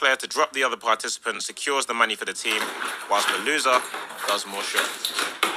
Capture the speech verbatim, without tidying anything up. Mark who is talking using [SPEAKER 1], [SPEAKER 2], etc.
[SPEAKER 1] player to drop the other participant secures the money for the team, whilst the loser does more shots.